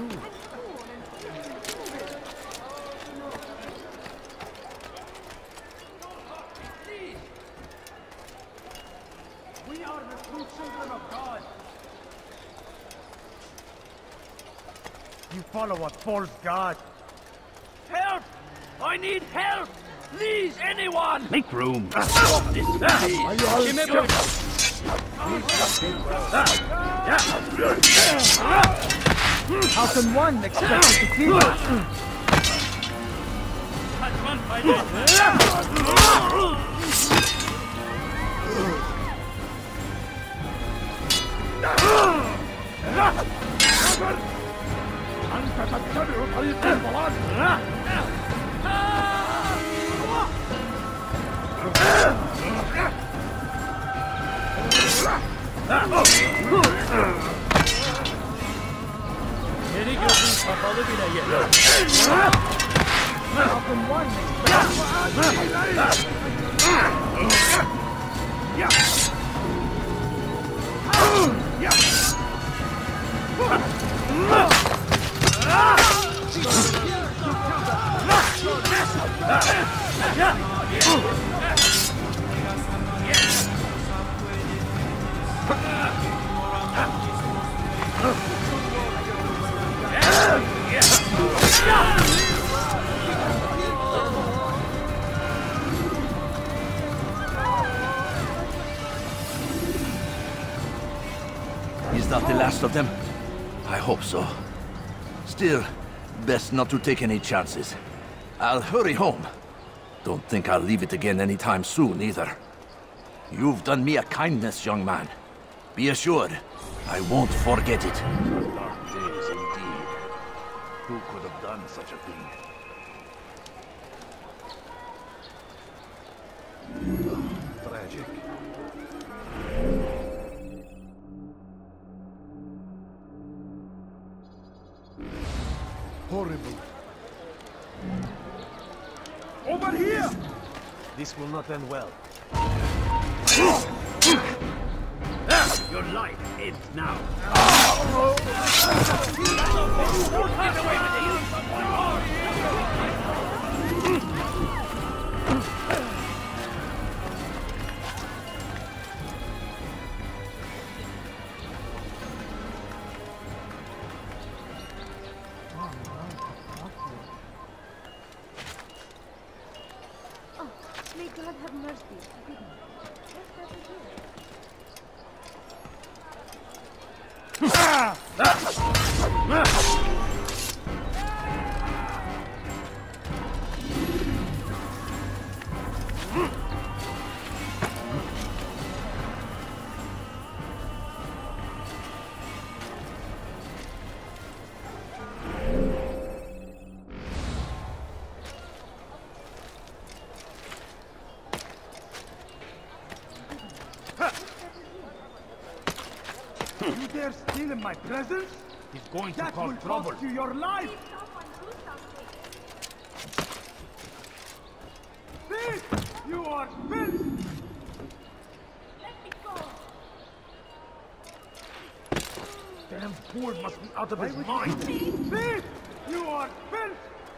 We are the true children of God. You follow a false god. Help! I need help! Please, anyone! Make room. Stop this! Are you all sure? How can one expect to defeat us? أنت تتبع طريق الضلال. Seni gözün kapalı bile yeter. How can one Is that the last of them? I hope so. Still, best not to take any chances. I'll hurry home. Don't think I'll leave it again anytime soon, either. You've done me a kindness, young man. Be assured, I won't forget it. Dark days indeed. Who could have done such a thing? Tragic. Horrible. Over here! This will not end well. Your life ends now. Get away with you! May God have mercy. Forgive me. You dare steal in my presence? He's going to cause trouble. That will cost you your life! Thief! You are filth! Let me go! Damn fool must be out of his mind! Thief! You are filth!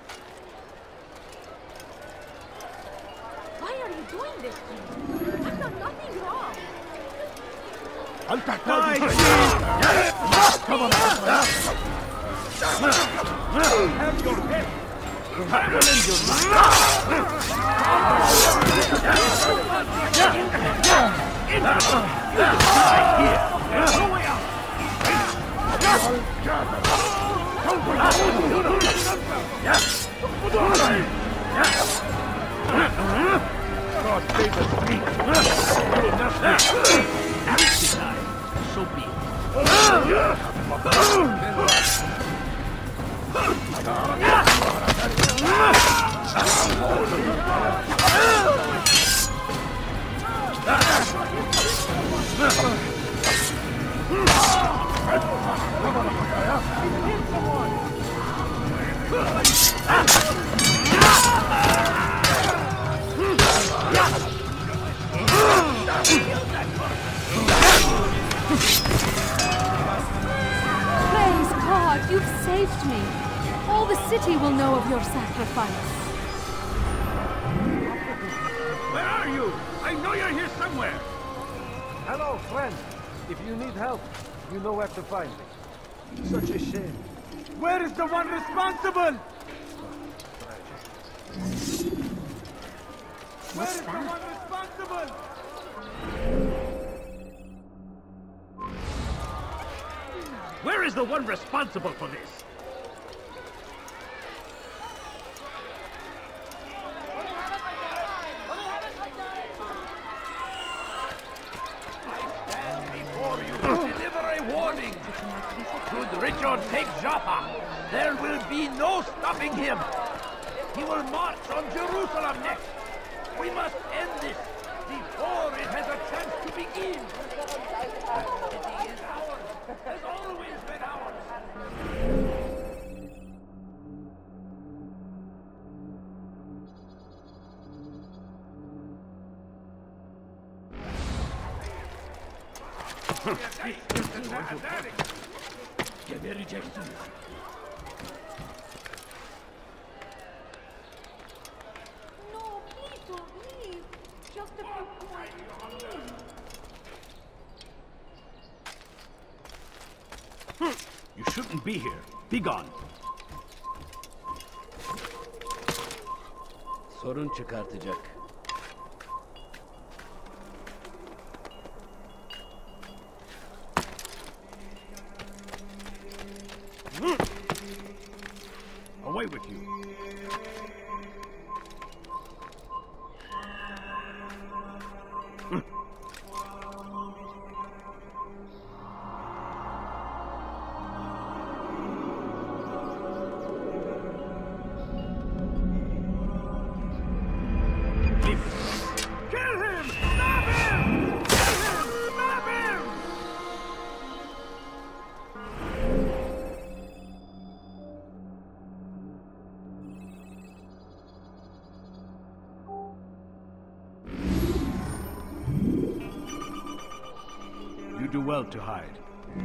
Why are you doing this to me? I've done nothing wrong. I'll die! Come on! Have your head! Have your God favors me! So be it. Praise God, you saved me. All the city will know of your sacrifice. Where are you? I know you're here somewhere. Hello, friend. If you need help, you know where to find me. Such a shame. Where is the one responsible? Where is the one responsible? Where is the one responsible for this? Should Richard take Joppa, there will be no stopping him. He will march on Jerusalem next. We must end this before it has a chance to begin. The city is ours, has always been ours. No, please don't leave. Just a few points. You shouldn't be here. Be gone. Sorun çıkartacak. Away with you. Kill him! Stop him! Kill him! Stop him! You do well to hide.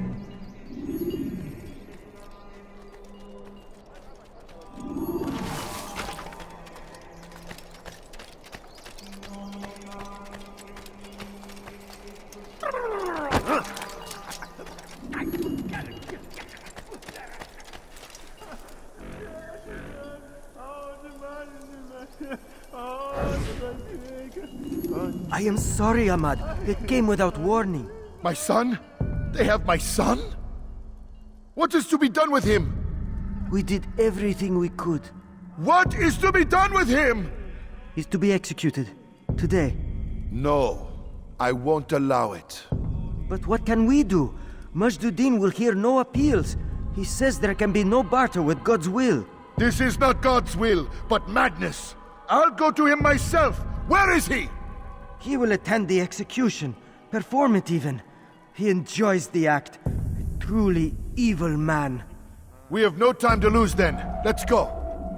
I am sorry, Ahmad. It came without warning. My son? They have my son? What is to be done with him? We did everything we could. What is to be done with him? He's to be executed. Today. No, I won't allow it. But what can we do? Majduddin will hear no appeals. He says there can be no barter with God's will. This is not God's will, but madness. I'll go to him myself. Where is he? He will attend the execution. Perform it even. He enjoys the act. A truly evil man. We have no time to lose then. Let's go.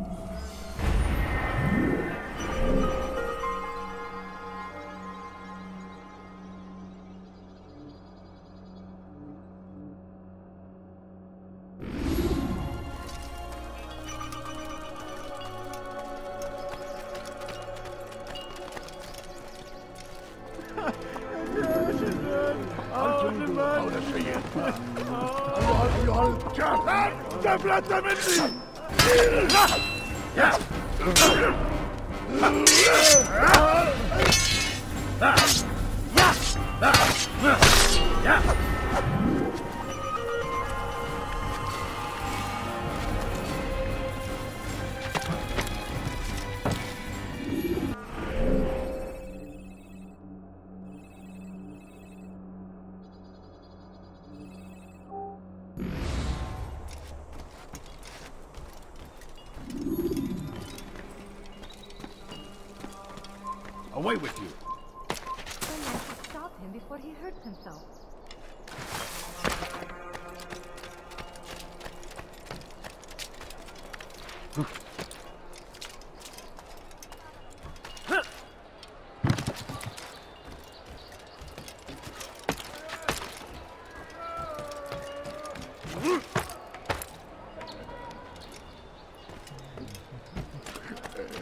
Away with you. Someone should stop him before he hurts himself.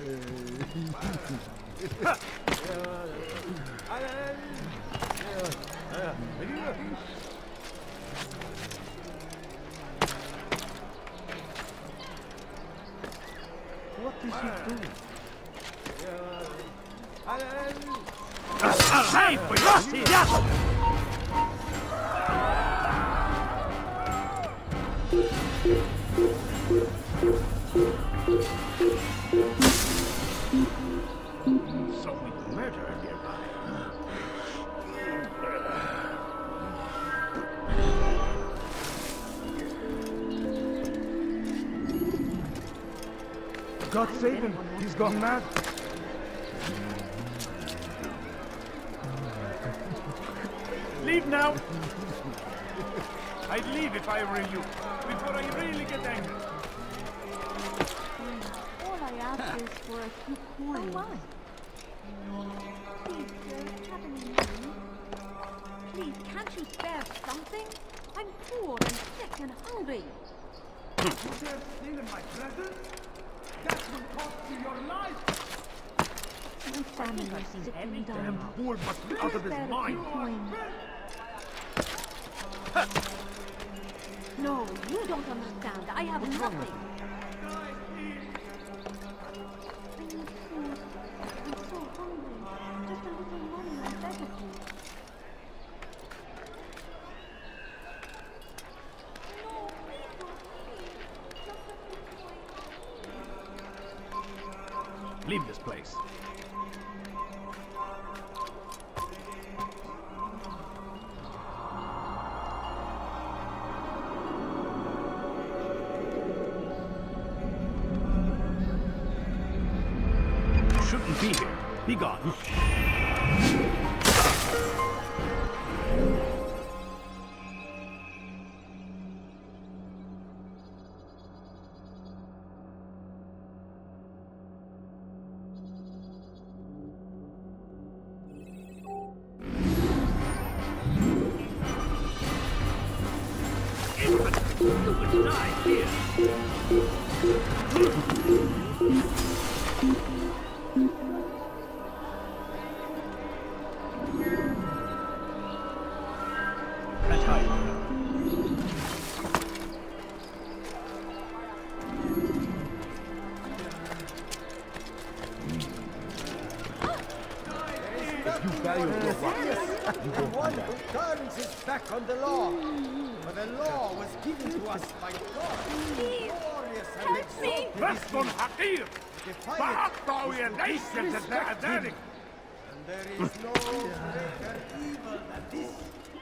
What is he doing? Hey, for your So we murder nearby. God save him! He's gone mad! Leave now! I'd leave if I were you, before I really get angry. All I ask is for a few coins. Oh, please, sir, have any money? Please, can't you spare something? I'm poor and sick and hungry. You dare steal in my presence? That will cost you your life! My family is sick and Damn dying. fool must be out of his Spare a mind! few coins. No, you don't understand. I have nothing. I need food. I'm so hungry. Just a little money, I beg of you. No, please don't, please. Just a few coins. Leave this place. Shouldn't be here. Be gone. You would die here. Let's hide. If you value your rights, you don't One do that. who turns his back on the law. For the law was given to us by God. Glorious and exalted is بس حقير Defy it. فأقطع يديك جزاء ذلك And there is no greater evil than this.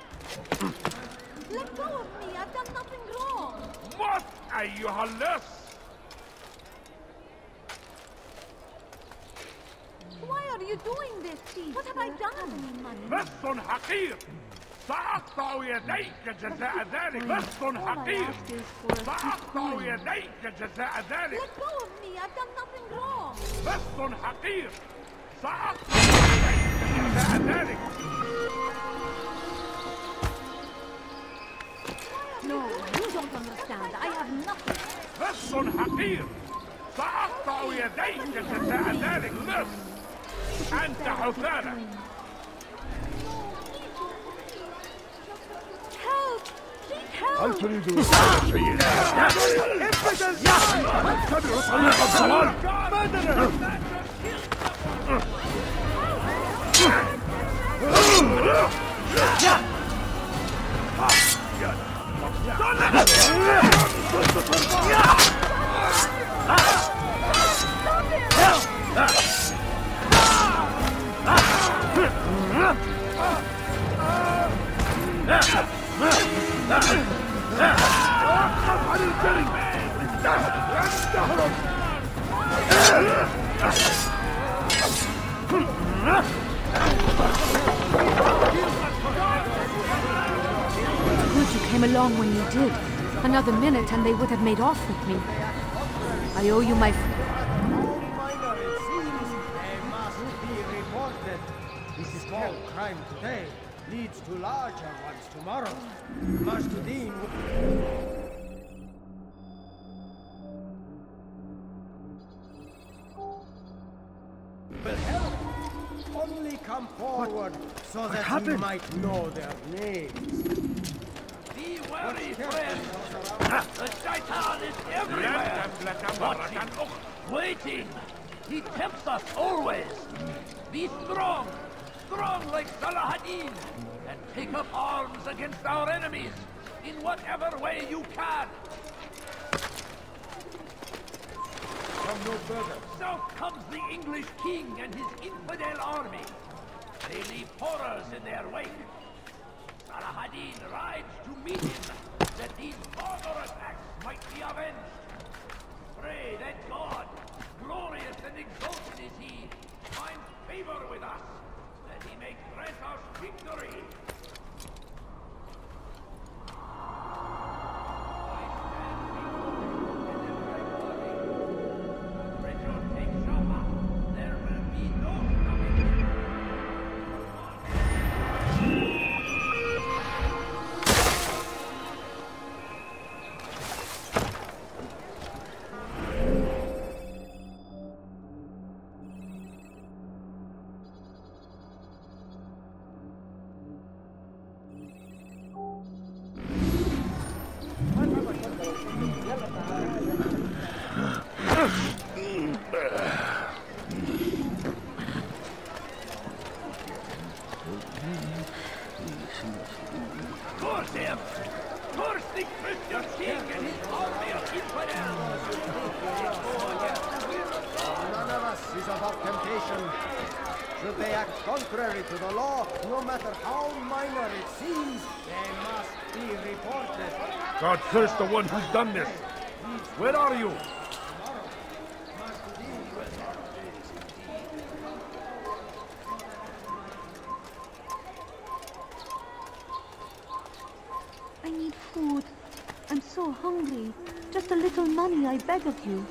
Let go of me. I've done nothing wrong. موت أيها اللص Why are you doing this, please? What have I done? بس حقير سأقطع يديك جزاء ذلك بس حقير سأقطع يديك جزاء ذلك Let go of me. I've done nothing wrong. بس حقير سأقطع يديك جزاء ذلك No, you don't understand. I have nothing. بس حقير سأقطع يديك جزاء ذلك بس أنت حثالة Help! Please help! I'll tell you to Good you came along when you did. Another minute and they would have made off with me. I owe you my... Minor it seems, they must be reported. This small crime today leads to larger ones tomorrow. Mashtuddin will... only come forward so that we happened? might know their names. Be wary, friend. The Shaitan is everywhere. Watching, waiting. He tempts us always. Be strong. Strong like Salahadin. And take up arms against our enemies. In whatever way you can. Come no further. South comes the English king and his infidel army. They leave horrors in their wake. Salahadin rides to meet him, that these further attacks might be avenged. Pray that God, glorious and exalted is he, find favor with us, that he may grant us victory. Curse him! Curse the Christian king and his army of infidels! None of us is above temptation. Should they act contrary to the law, no matter how minor it seems, they must be reported. God curse the one who's done this. Where are you? I need food. I'm so hungry. Just a little money, I beg of you.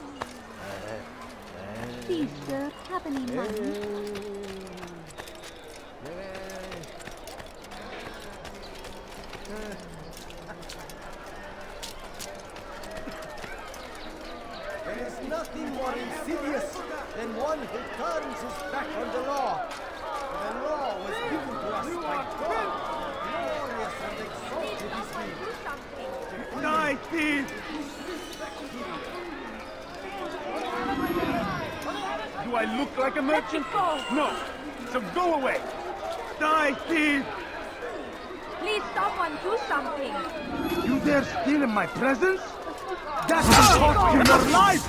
Please, sir, have any money? There is nothing more insidious than one who turns his back on the law. The law was given to us by God. Glorious and exalted is he. Die, thief! Do I look like a merchant? No. So go away. Die, thief! Please, someone do something. You dare steal in my presence? That will cost you your life!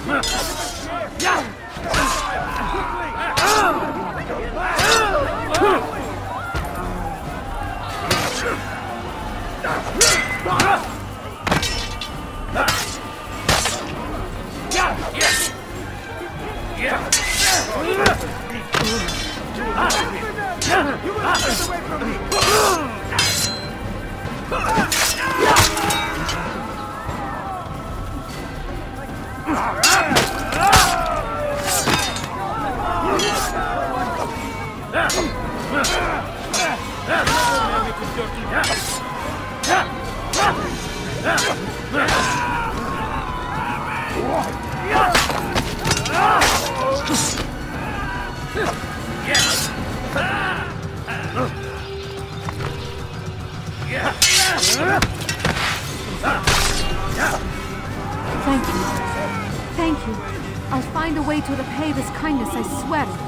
Thank you. Thank you. I'll find a way to repay this kindness, I swear it.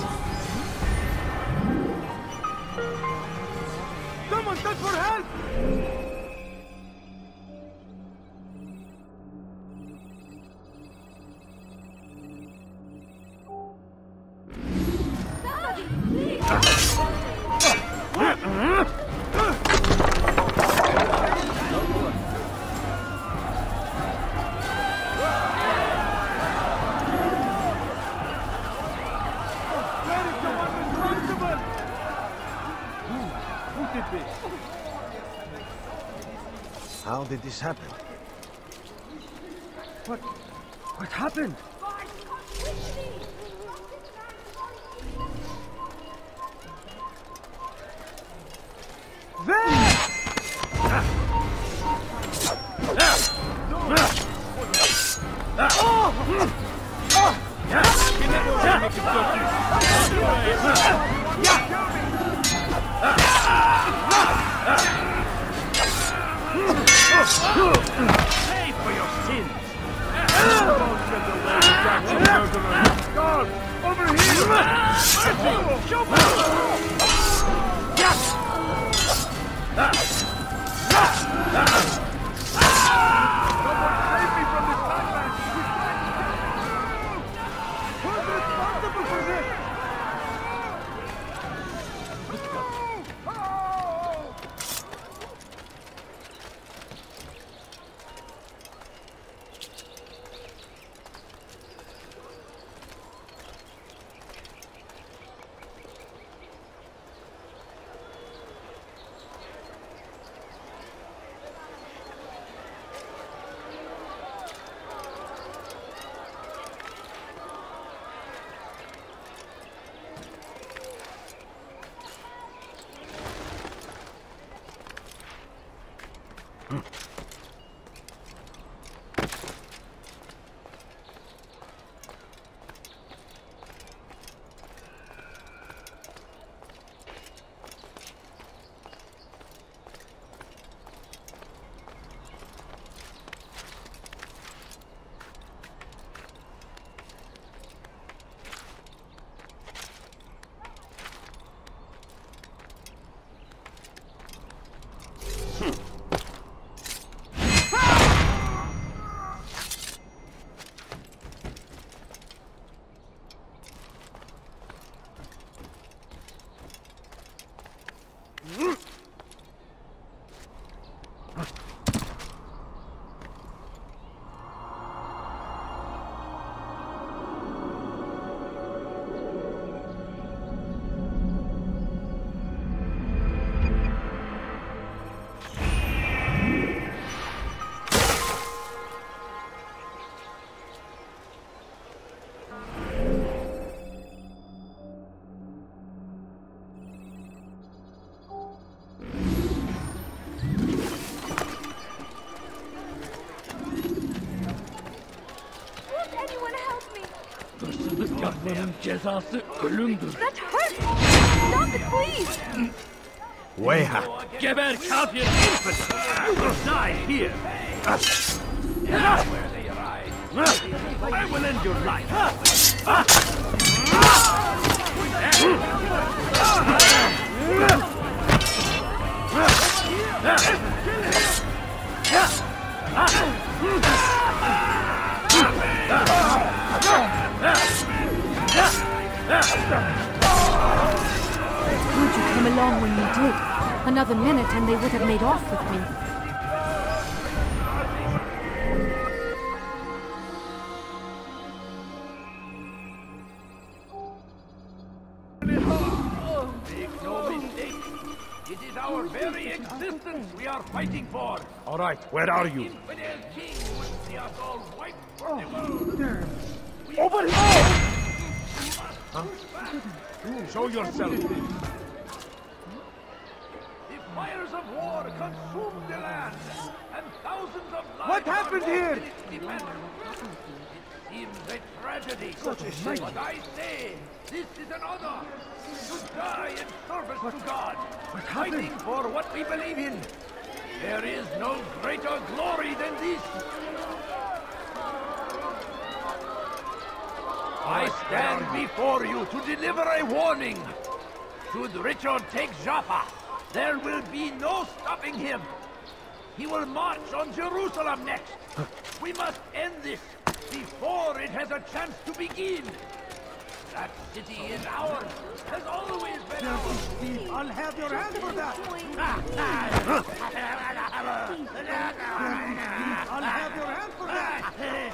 Someone send for help! Somebody, please! How did this happen? What happened? Pay for your sins! Don't get away with that, you murderer! Guard! Over here! Show me! Save me from this madman! Who's responsible for this? That hurts! Stop it, please! Weha! Geber Kalpian infant! You will die here! Where they arrive! I will end your life! Would you come along when you did? Another minute and they would have made off with me. Make no mistake. It is our very existence we are fighting for. All right, where are you? Infidel king would see us all wiped from the world. Over here! Show yourself. The fires of war consumed the land, and thousands of lives What happened are here? lost in its defense. It seems a tragedy, but I say this is an honor to die in service to God, fighting for what we believe in. There is no greater glory than this. I stand before you to deliver a warning. Should Richard take Jaffa, there will be no stopping him. He will march on Jerusalem next. We must end this before it has a chance to begin. That city is ours, has always been ours. I'll have your hand for that. I'll have your hand for that.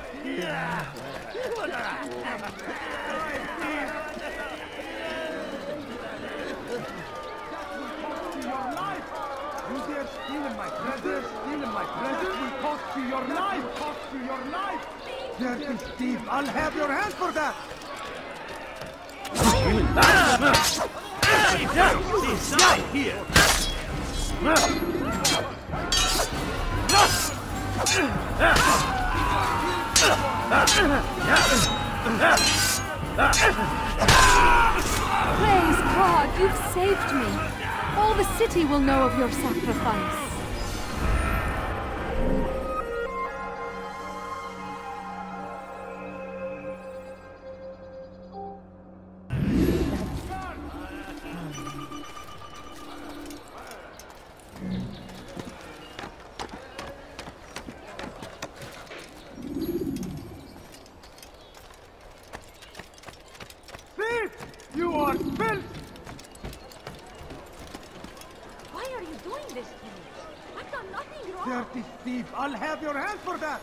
Your life. You dare stealing my treasure? Stealing my treasure will cost you your life. Cost you your life. Dirty thief! I'll have your hand for that. Die here! Praise God, you've saved me. All the city will know of your sacrifice. You are filth! Why are you doing this to me? I've done nothing wrong. Dirty thief! I'll have your hand for that!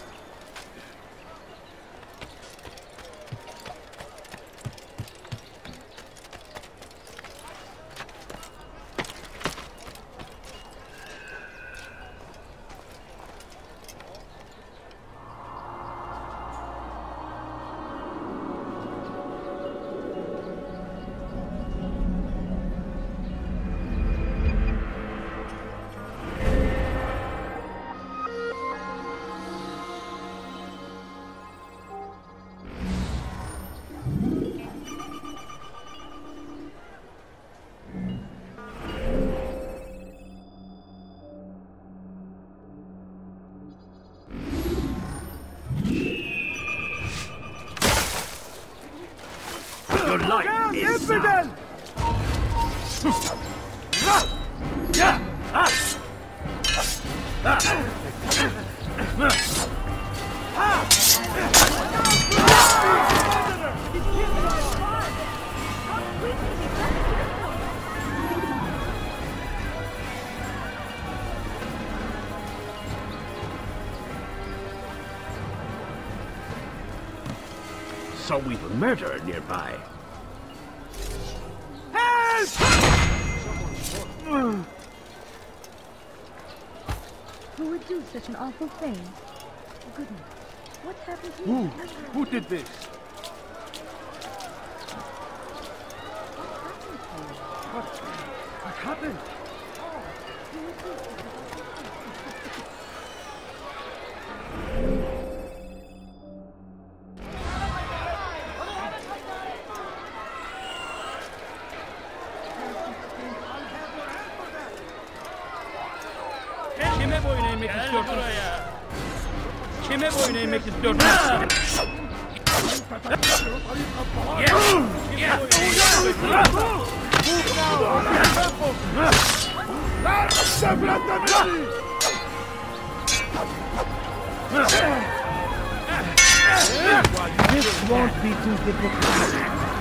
Your life is Infidel! So we've a murderer nearby. Who would do such an awful thing? Goodness, what happened here? Who did this? What happened? Kime boyun eğmek istiyorsun? Kime boyun eğmek istiyorsun? This won't be too difficult.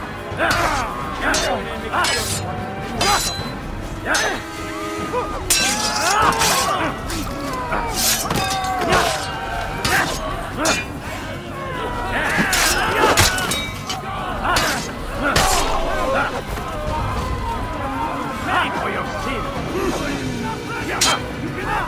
Pay for your sin! You cannot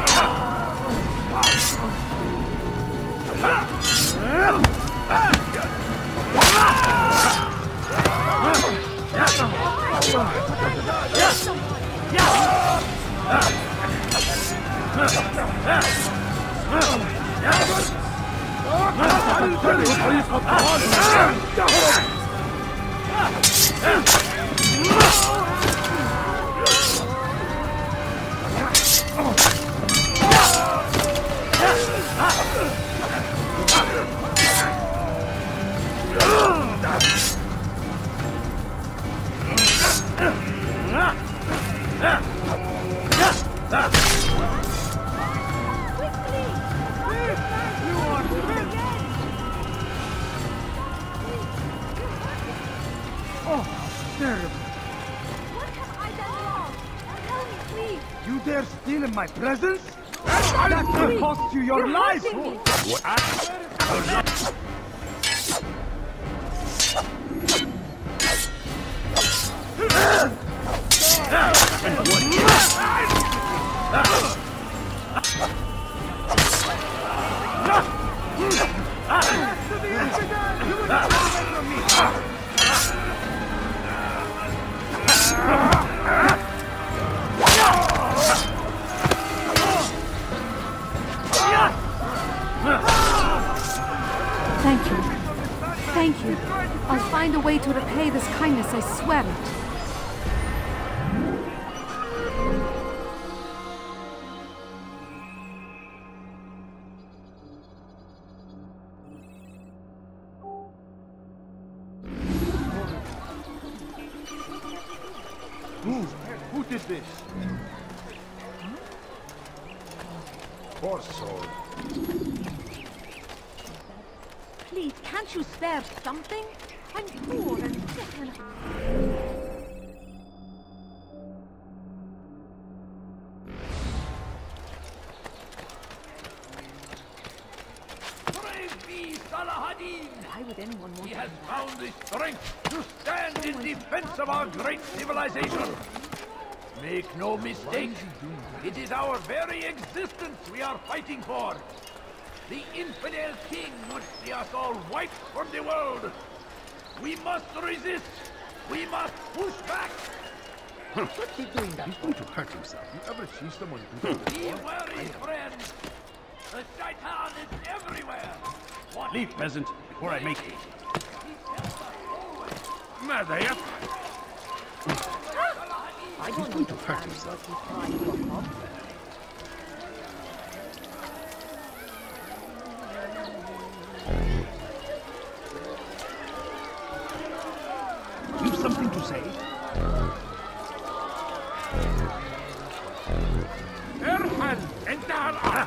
What have I done wrong? Tell me, please. You dare steal in my presence? That will cost you your life! Thank you. Thank you. I'll find a way to repay this kindness, I swear it. Who did this? Poor soul. Please, can't you spare something? I'm poor and sick and... Praise be Salah-ad-Din! Why would anyone want He has found the strength to stand in defense of our great civilization. Make no mistake, it is our very existence we are fighting for. The infidel king would see us all wiped from the world. We must resist. We must push back. What's he doing that? He's going to hurt himself. You ever see someone do that Be before? wary, friends. The shaitan is everywhere. What? Leave, peasant, before I make it. Mother, I he's don't going to hurt himself. You've something to say? Erhan, انتهى الأمر.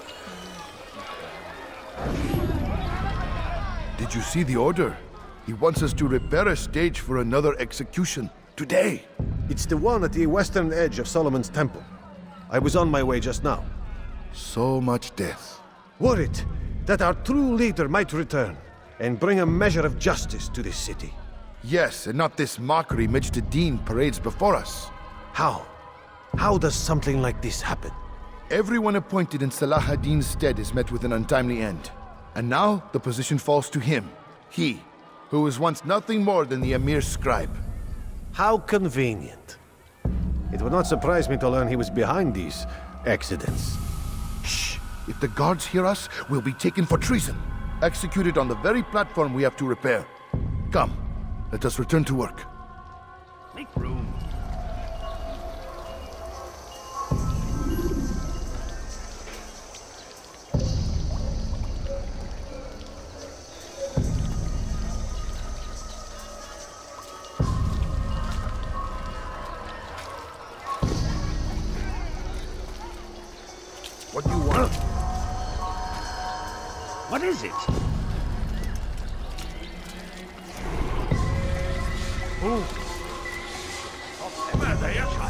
Did you see the order? He wants us to repair a stage for another execution. Today. It's the one at the western edge of Solomon's Temple. I was on my way just now. So much death. Worried that our true leader might return and bring a measure of justice to this city. Yes, and not this mockery Majd-Dean parades before us. How? How does something like this happen? Everyone appointed in Salah-ad-Din's stead is met with an untimely end. And now the position falls to him. He, who was once nothing more than the Emir's scribe. How convenient. It would not surprise me to learn he was behind these accidents. Shh! If the guards hear us, we'll be taken for treason. Executed on the very platform we have to repair. Come, let us return to work. Make room. What do you want? What is it? ماذا يفعل؟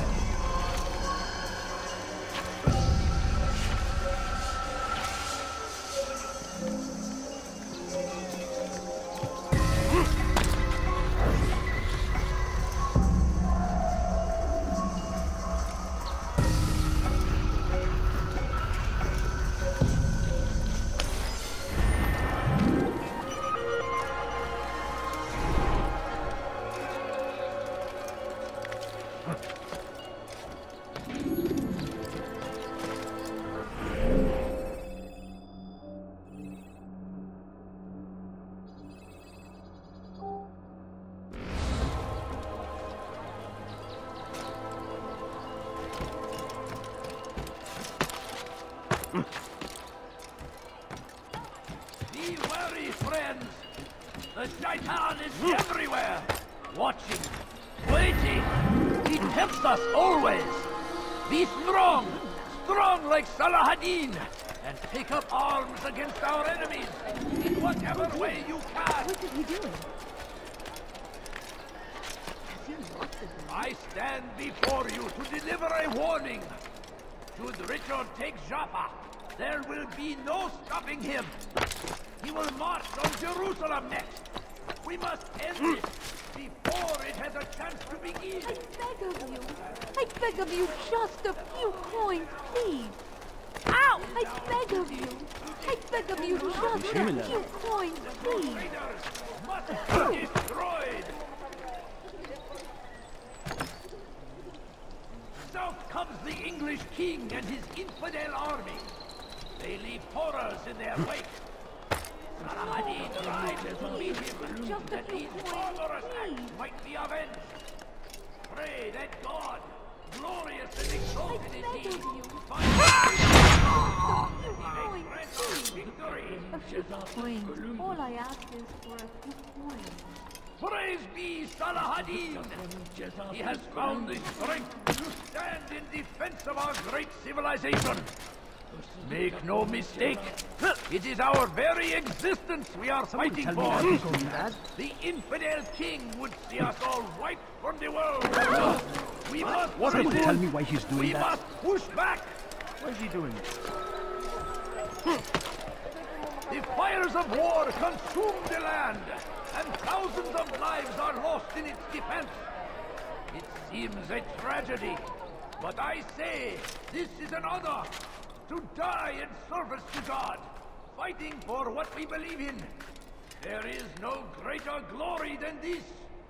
Be wary, friends. The shaitan is everywhere. Watching, waiting. He tempts us always. Be strong, strong like Salah-ad-Din, and take up arms against our enemies in whatever way you can. What is he doing? I stand before you to deliver a warning. Should Richard take Joppa, there will be no stopping him. He will march on Jerusalem next. We must end this before it has a chance to begin. I beg of you, just a few coins, please. Ow! I beg of you. I beg of you, just a few coins, please. Traitors must be destroyed. South comes the English king and his infidel army. They leave horrors in their wake. Saladin rides to meet him, Just a that few these coins, barbarous please. acts might be avenged. Pray that God, glorious and exalted is beg he, of you. find Coins, grant us please. victory. A few coins. All I ask is for a few coins. Praise be Saladin! He has found the strength to stand in defense of our great civilization. Make no mistake, it is our very existence we are fighting for. The infidel king would see us all wiped from the world. We must What? resist. Tell me why he's doing We that. must push back. Why is he doing it? The fires of war consume the land, and thousands of lives are lost in its defense. It seems a tragedy, but I say this is an honor. To die in service to God, fighting for what we believe in. There is no greater glory than this.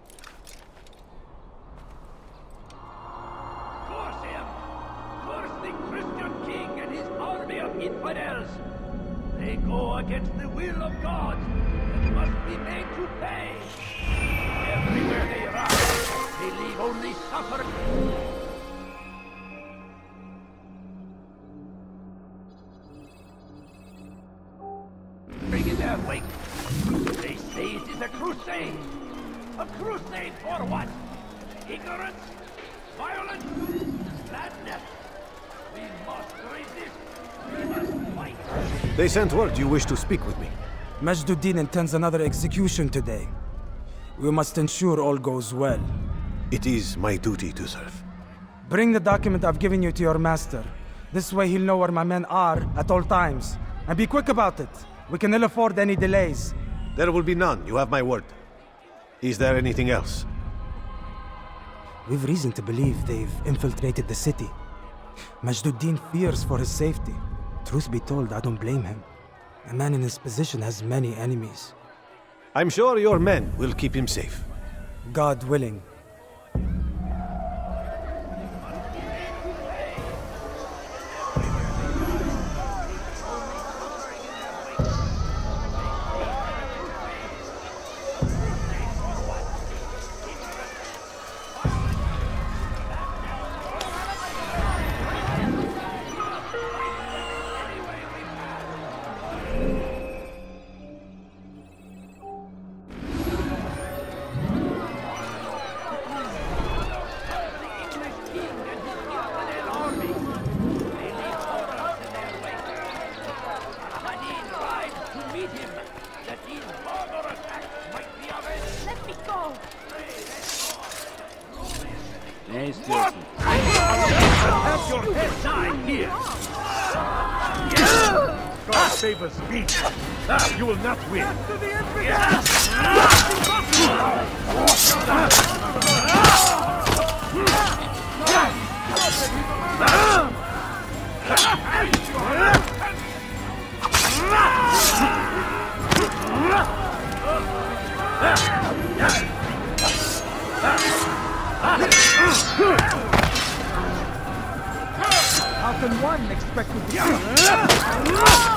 Curse him! Curse the Christian king and his army of infidels! They go against the will of God and must be made to pay. Everywhere they rise, they leave only suffering. In their wake. They say it is a crusade. A crusade for what? Ignorance? Violence? Madness? We must resist. We must fight. They sent word you wish to speak with me. Majduddin intends another execution today. We must ensure all goes well. It is my duty to serve. Bring the document I've given you to your master. This way he'll know where my men are at all times. And be quick about it. We can ill afford any delays. There will be none, you have my word. Is there anything else? We've reason to believe they've infiltrated the city. Majduddin fears for his safety. Truth be told, I don't blame him. A man in his position has many enemies. I'm sure your men will keep him safe. God willing. What? Have your head die here! God save us, me! You will not win! How can one expect to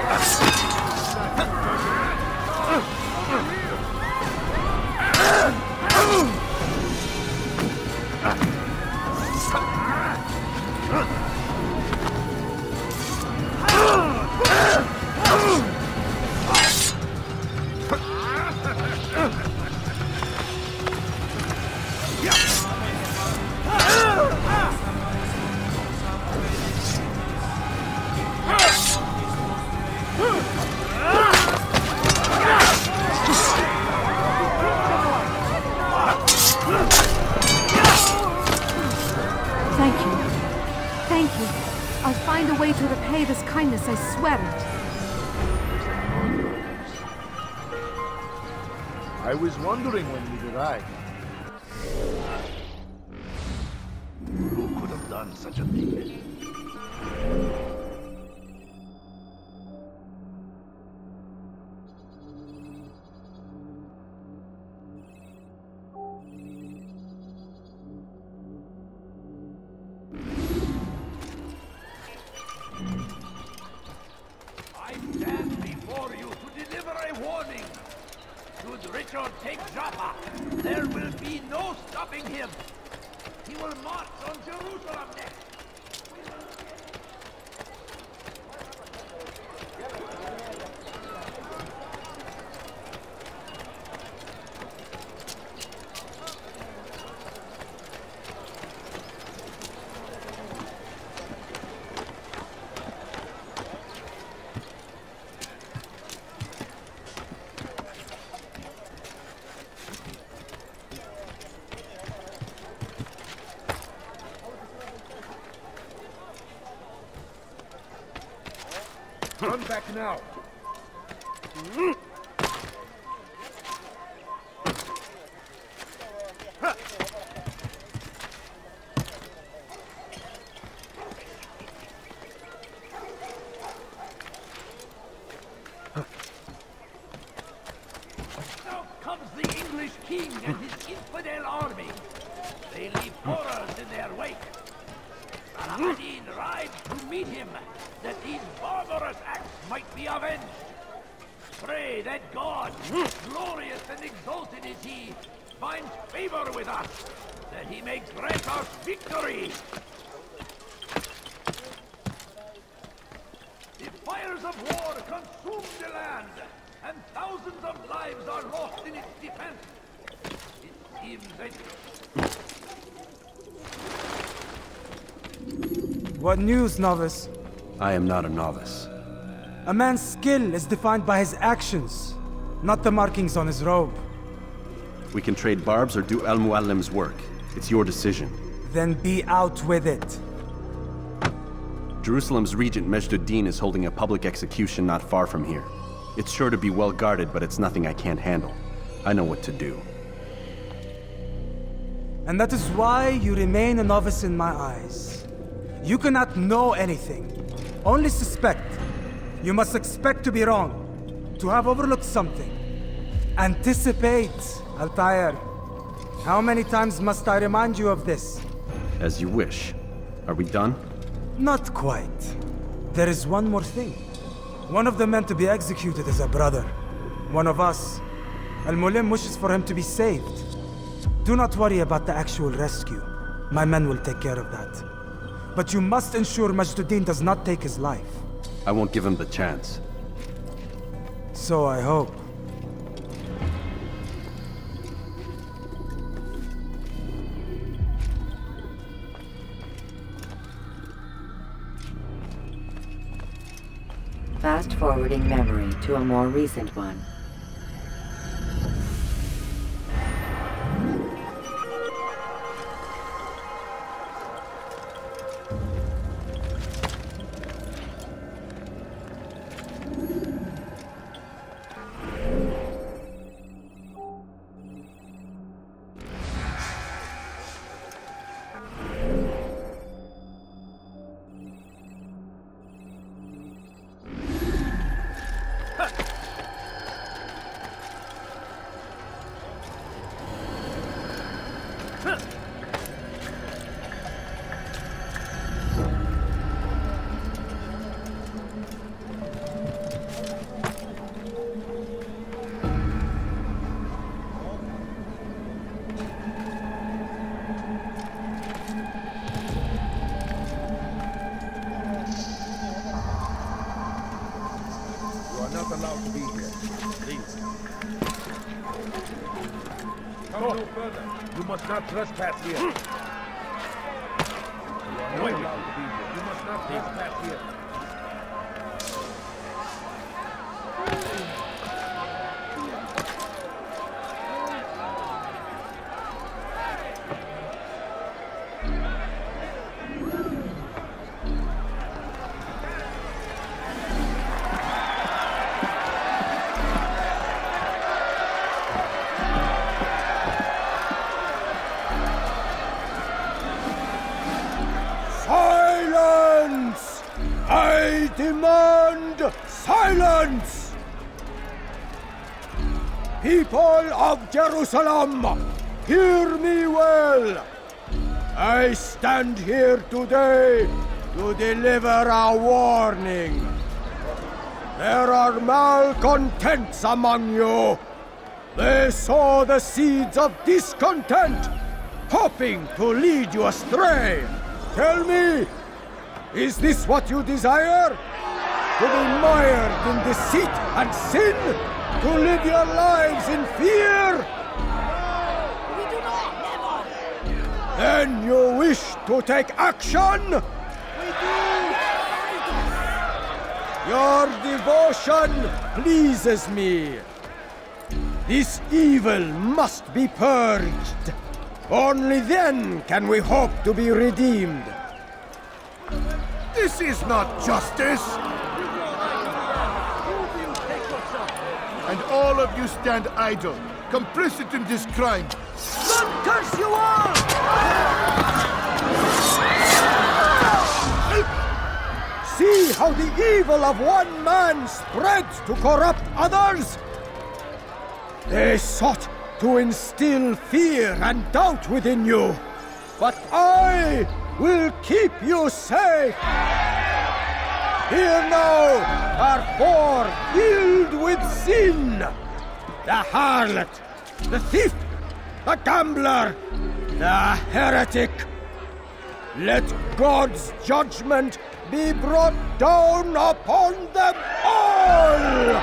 Thank you. I'll find a way to repay this kindness, I swear it. I was wondering when you'd arrive. Who could have done such a thing? I stand before you to deliver a warning. Should Richard take Joppa, there will be no stopping him. He will march on Jerusalem next. Run back now. Now comes the English king and his infidel army. They leave horrors in their wake. Saladin rides to meet him, that these barbarous acts might be avenged. Pray that God, glorious and exalted is he, finds favor with us, that he may grant us victory. The fires of war consume the land, and thousands of lives are lost in its defense. It seems that... What news, novice? I am not a novice. A man's skill is defined by his actions, not the markings on his robe. We can trade barbs or do Al-Muallim's work. It's your decision. Then be out with it. Jerusalem's regent Majd-ud-Din is holding a public execution not far from here. It's sure to be well guarded, but it's nothing I can't handle. I know what to do. And that is why you remain a novice in my eyes. You cannot know anything, only suspect. You must expect to be wrong, to have overlooked something. Anticipate, Altair. How many times must I remind you of this? As you wish. Are we done? Not quite. There is one more thing. One of the men to be executed is a brother. One of us. Al-Mulim wishes for him to be saved. Do not worry about the actual rescue. My men will take care of that. But you must ensure Majd-ud-Din does not take his life. I won't give him the chance. So I hope. Fast-forwarding memory to a more recent one. allowed to be here. Please. Come no further. You must not trespass here. You are not allowed to be here. You must not trespass here. Silence! I demand silence! People of Jerusalem, hear me well! I stand here today to deliver a warning. There are malcontents among you. They sow the seeds of discontent, hoping to lead you astray. Tell me, is this what you desire? To be mired in deceit and sin? To live your lives in fear? We do not, never! Then you wish to take action? We do! Your devotion pleases me. This evil must be purged. Only then can we hope to be redeemed. This is not justice! And all of you stand idle, complicit in this crime. God curse you all! See how the evil of one man spreads to corrupt others? They sought to instill fear and doubt within you, but I will keep you safe. Here now are four filled with sin. The harlot, the thief, the gambler, the heretic. Let God's judgment be brought down upon them all!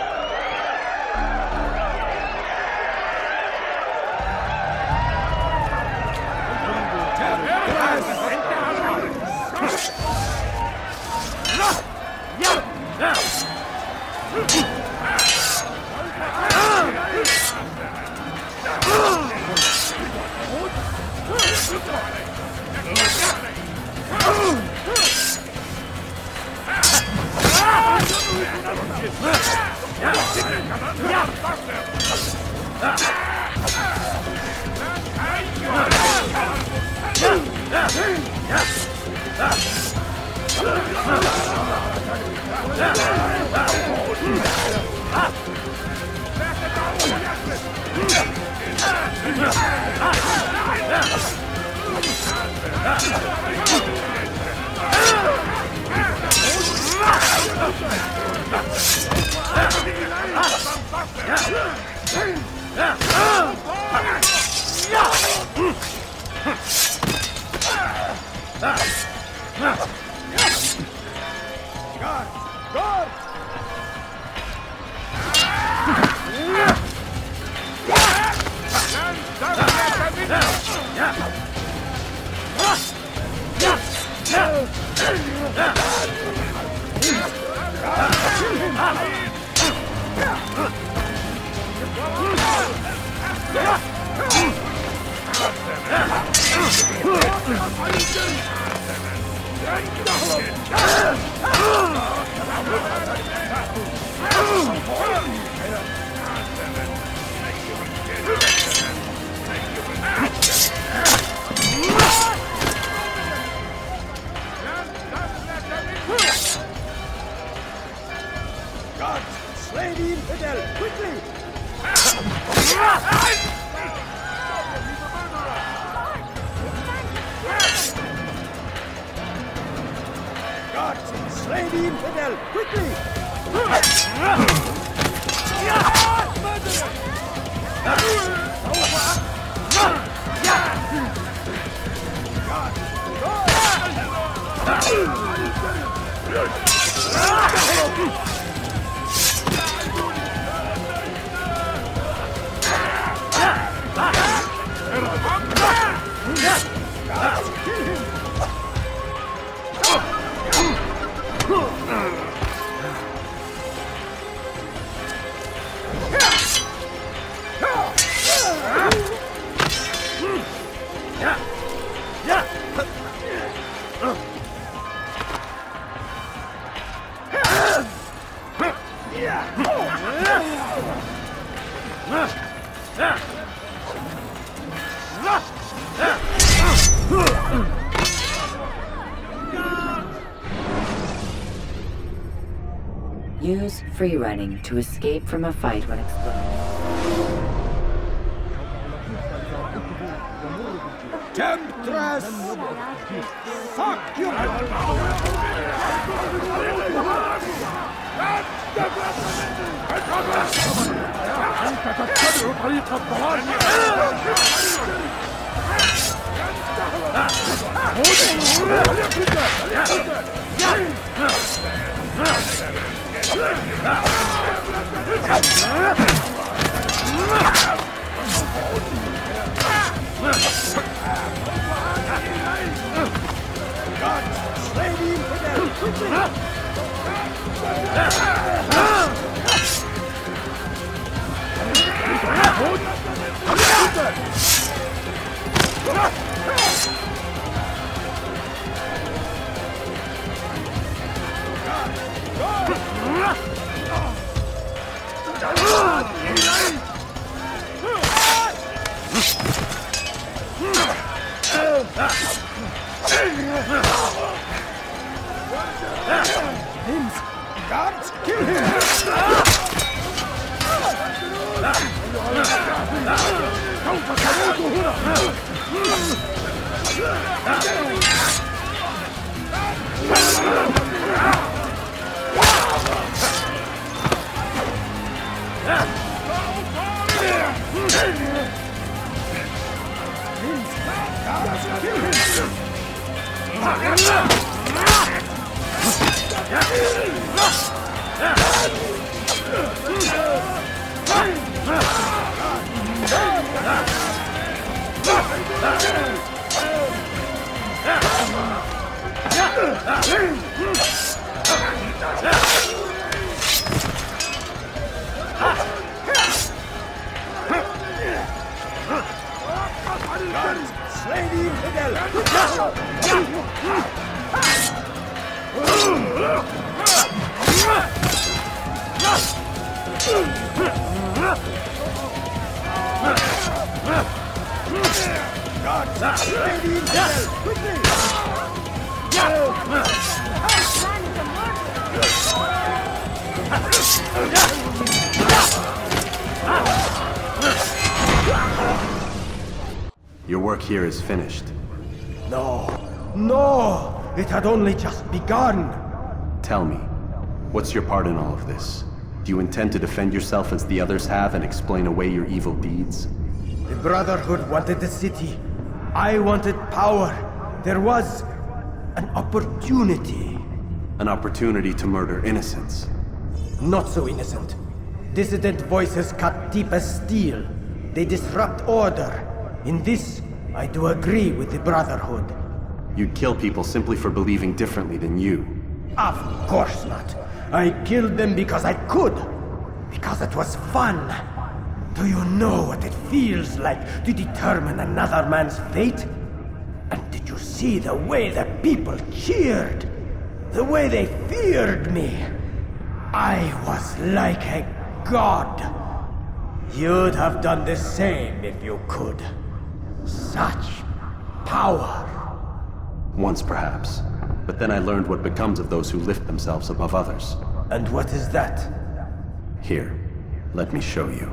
Use free running to escape from a fight when exploding. Temptress! Succubus! تتبع طريق الضلال. Guards, kill him! Slay the infidel! God, slay the infidel! Quickly! Your work here is finished. No, no! It had only just begun! Tell me, what's your part in all of this? Do you intend to defend yourself as the others have and explain away your evil deeds? The Brotherhood wanted the city. I wanted power. There was an opportunity. An opportunity to murder innocents. Not so innocent. Dissident voices cut deep as steel. They disrupt order. In this, I do agree with the Brotherhood. You'd kill people simply for believing differently than you. Of course not. I killed them because I could. Because it was fun. Do you know what it feels like to determine another man's fate? And did you see the way the people cheered? The way they feared me? I was like a god. You'd have done the same if you could. Such power. Once perhaps. But then I learned what becomes of those who lift themselves above others. And what is that? Here, let me show you.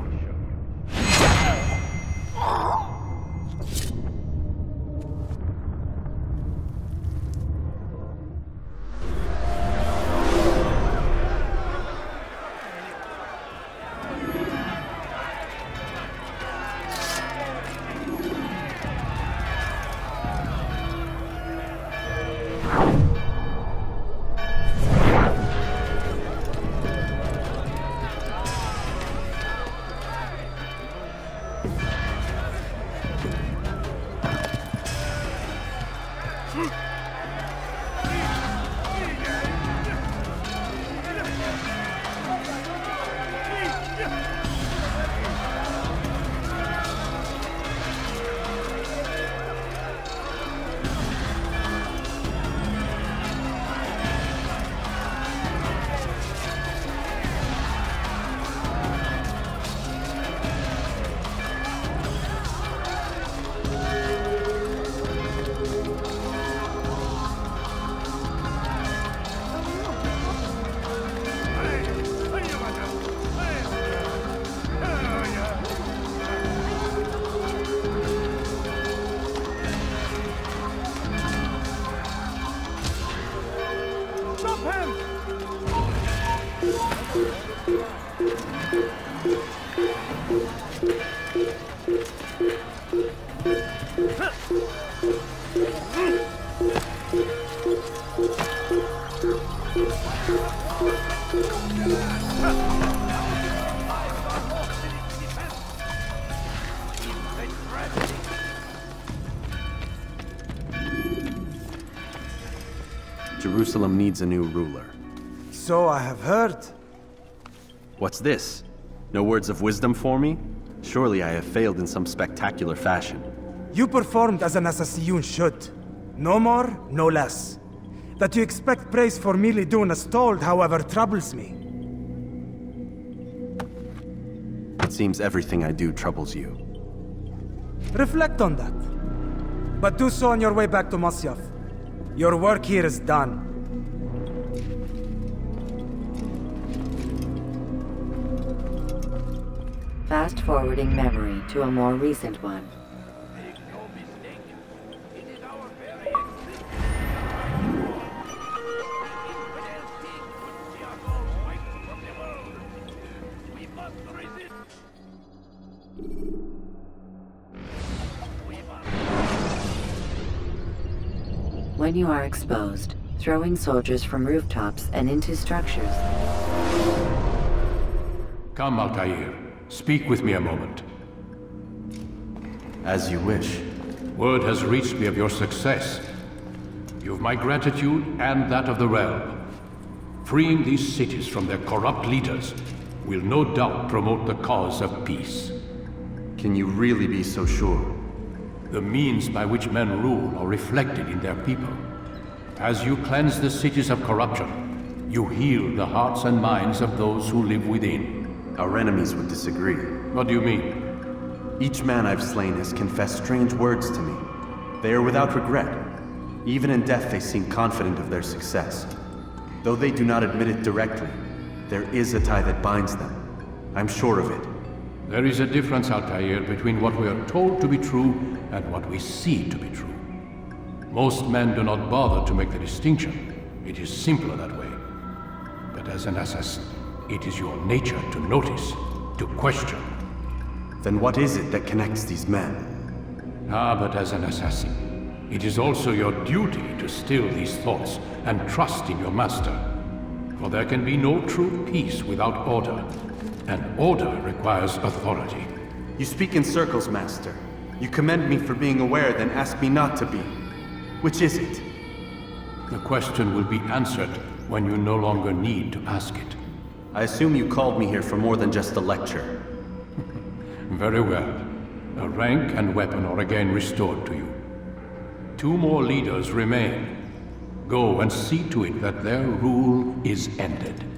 a tragedy. Jerusalem needs a new ruler. So I have heard. What's this? No words of wisdom for me? Surely I have failed in some spectacular fashion. You performed as an assassin should. No more, no less. That you expect praise for merely doing as told, however, troubles me. It seems everything I do troubles you. Reflect on that. But do so on your way back to Masyaf. Your work here is done. Fast-forwarding memory to a more recent one. Make no mistake. It is our very existence. Infidel king would see us all wiped from the world. We must resist. We must. When you are exposed, throwing soldiers from rooftops and into structures. Come, Altair. Speak with me a moment. As you wish. Word has reached me of your success. You have my gratitude and that of the realm. Freeing these cities from their corrupt leaders will no doubt promote the cause of peace. Can you really be so sure? The means by which men rule are reflected in their people. As you cleanse the cities of corruption, you heal the hearts and minds of those who live within. Our enemies would disagree. What do you mean? Each man I've slain has confessed strange words to me. They are without regret. Even in death they seem confident of their success. Though they do not admit it directly, there is a tie that binds them. I'm sure of it. There is a difference, Altair, between what we are told to be true and what we see to be true. Most men do not bother to make the distinction. It is simpler that way. But as an assassin, it is your nature to notice, to question. Then what is it that connects these men? But as an assassin, it is also your duty to still these thoughts and trust in your master. For there can be no true peace without order, and order requires authority. You speak in circles, Master. You commend me for being aware, then ask me not to be. Which is it? The question will be answered when you no longer need to ask it. I assume you called me here for more than just a lecture. Very well. A rank and weapon are again restored to you. 2 more leaders remain. Go and see to it that their rule is ended.